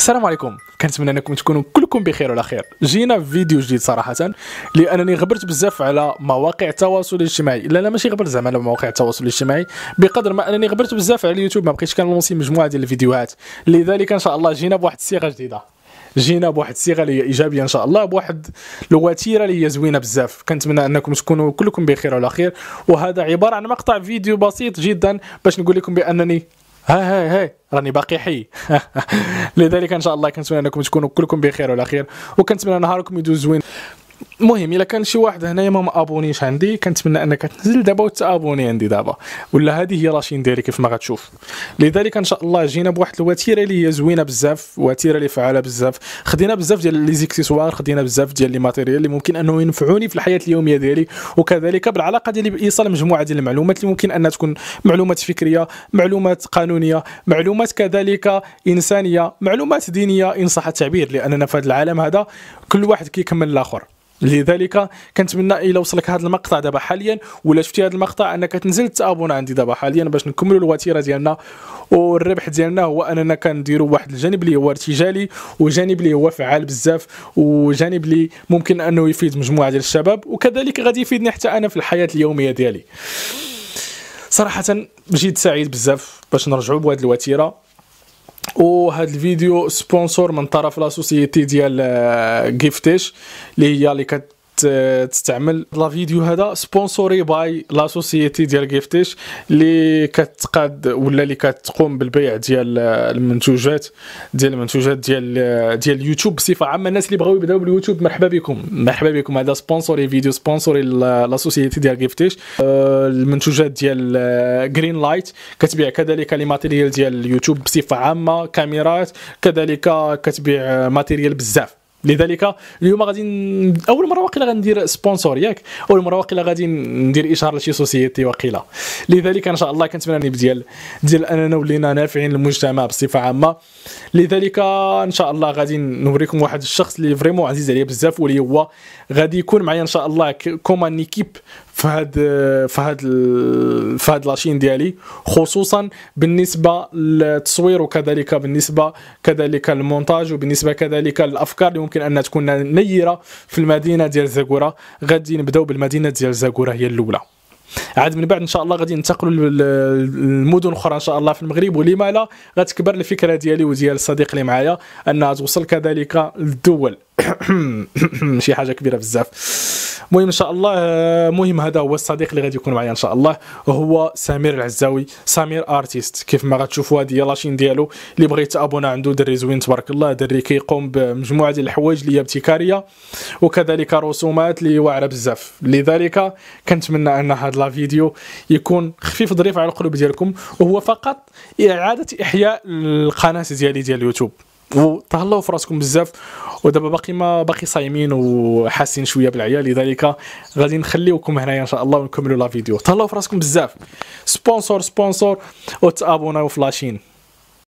السلام عليكم، كنتمنى انكم تكونوا كلكم بخير وعلى خير. جينا في فيديو جديد صراحه، لانني غبرت بزاف على مواقع التواصل الاجتماعي. لا ماشي غبرت زعما على مواقع التواصل الاجتماعي، بقدر ما انني غبرت بزاف على اليوتيوب، ما بقيتش كنلونسي مجموعه ديال الفيديوهات. لذلك ان شاء الله جينا بواحد الصيغه جديده، جينا بواحد الصيغه اللي هي ايجابيه ان شاء الله، بواحد الوتيره اللي هي زوينه بزاف. كنتمنى انكم تكونوا كلكم بخير وعلى خير. وهذا عباره عن مقطع فيديو بسيط جدا باش نقول لكم بانني هاي راني باقي حي. لذلك ان شاء الله كنتمنى انكم تكونوا كلكم بخير وعلى خير، وكنتمنى نهاركم يدوز زوين. المهم الا كان شي واحد هنايا ما مابونيش عندي، كنتمنى انك تنزل دابا وتابوني عندي دابا، ولا هذه هي لاشين ديالي كيف ما غتشوف. لذلك ان شاء الله جينا بواحد الوتيره اللي هي زوينه بزاف، وتيره اللي فعاله بزاف. خدينا بزاف ديال لي زيكسيسوار، خدينا بزاف ديال لي ماتيريال اللي ممكن انه ينفعوني في الحياه اليوميه ديالي، وكذلك بالعلاقه ديالي بايصال مجموعه ديال المعلومات اللي ممكن انها تكون معلومات فكريه، معلومات قانونيه، معلومات كذلك انسانيه، معلومات دينيه ان صح التعبير، لاننا في هذا العالم هذا كل واحد كيكمل الاخر. لذلك كنتمنى الى وصلك هذا المقطع دابا حاليا، ولا شفتي هذا المقطع، انك تنزل تابونا عندي دابا حاليا باش نكملوا الوتيره ديالنا. والربح ديالنا هو اننا كنديروا واحد الجانب اللي هو ارتجالي، وجانب اللي هو فعال بزاف، وجانب اللي ممكن انه يفيد مجموعه ديال الشباب، وكذلك غادي يفيدني حتى انا في الحياه اليوميه ديالي. صراحه جيت سعيد بزاف باش نرجعوا بهذه الوتيره. وهذا الفيديو سبونسور من طرف لا سوسيتي ديال جيفتيش، اللي تستعمل لا فيديو هذا سبونسوري باي لا سوسيتي ديال جيفتيش، اللي كتقاد ولا اللي كتقوم بالبيع ديال المنتوجات ديال اليوتيوب بصفه عامه. الناس اللي بغاو يبداو باليوتيوب مرحبا بكم. هذا سبونسوري فيديو سبونسوري لا سوسيتي ديال جيفتيش. المنتوجات ديال جرين لايت كتبيع كذلك لي ماتيريال ديال اليوتيوب بصفه عامه، كاميرات، كذلك كتبيع ماتيريال بزاف. لذلك اليوم غادي اول مره واقيلا غندير سبونسور، ياك اول مره واقيلا غادي ندير اشهار لشي سوسيتي واقيلا. لذلك ان شاء الله كنتمنى ديال اننا ولينا نافعين للمجتمع بصفه عامه. لذلك ان شاء الله غادي نوريكم واحد الشخص اللي فريمون عزيز عليا بزاف، واللي هو غادي يكون معايا ان شاء الله كومان ايكيب في هاد لاشين ديالي، خصوصا بالنسبه للتصوير، وكذلك بالنسبه كذلك للمونتاج، وبالنسبه كذلك للافكار اللي ممكن انها تكون نيره في المدينه ديال زاكوره. غادي نبداو بالمدينه ديال زاكوره هي الاولى، عاد من بعد ان شاء الله غادي ننتقلوا للمدن اخرى ان شاء الله في المغرب. ولما لا غتكبر الفكره ديالي وديال الصديق اللي معايا انها توصل كذلك للدول. شي حاجه كبيره بزاف. المهم ان شاء الله، مهم هذا هو الصديق اللي غادي يكون معايا ان شاء الله، هو سمير العزاوي، سمير ارتيست. كيف ما غتشوفوا هذه هي لاشين ديالو. اللي بغى يتابونا عنده دري زوين تبارك الله، دري كيقوم بمجموعه ديال الحوايج اللي هي ابتكاريه، وكذلك رسومات اللي واعره بزاف. لذلك كنتمنى ان هذا لا فيديو يكون خفيف ظريف على القلوب ديالكم، وهو فقط اعاده احياء القناه ديالي ديال اليوتيوب. وتهلاو في راسكم بزاف، ودابا باقي صايمين وحاسين شويه بالعيا، لذلك غادي نخليوكم هنايا ان شاء الله ونكملوا لا فيديو. تهلاو في راسكم بزاف. سبونسور وتابوناو في لاشين.